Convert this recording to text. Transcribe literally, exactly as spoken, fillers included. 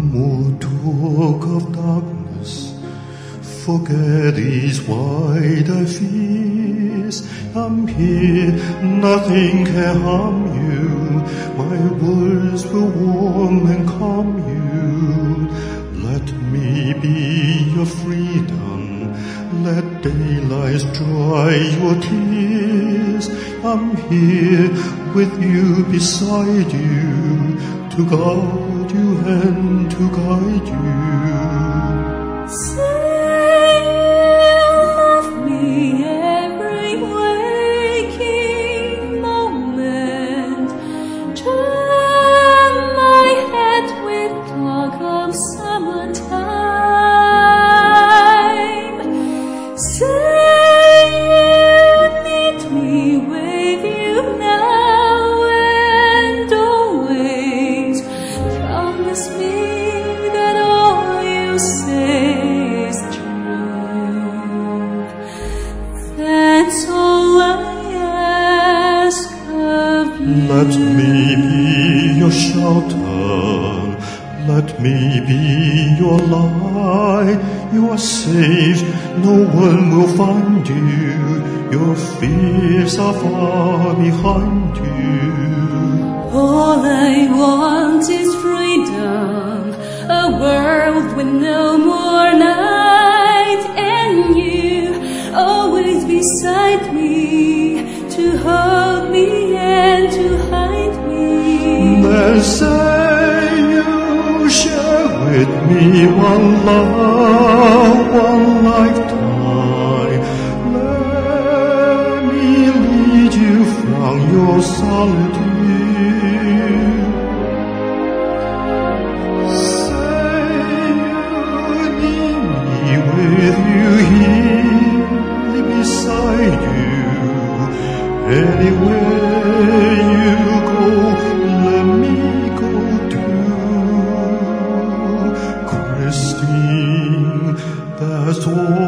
more talk of darkness. Forget these wider fears. I'm here, nothing can harm you. My words will warm and calm you. Let me be your freedom. Let daylight dry your tears. I'm here with you, beside you, to guard you and to guide you. Say you love me every waking moment. Turn my head with talk of summertime. Say you need me with you now and always. Promise me that all you say is true. That's all I ask of you. Let me be your shelter. Let me be your light. You are safe, no one will find you. Your fears are far behind you. All I want is freedom, a world with no more night, and you always beside me, to hold me and to hide me. Then say you share with me one love, one lifetime. Let me lead you from your solitude. Say you need me with you here, beside you. Anywhere you go, let me go too. Christine, that's all.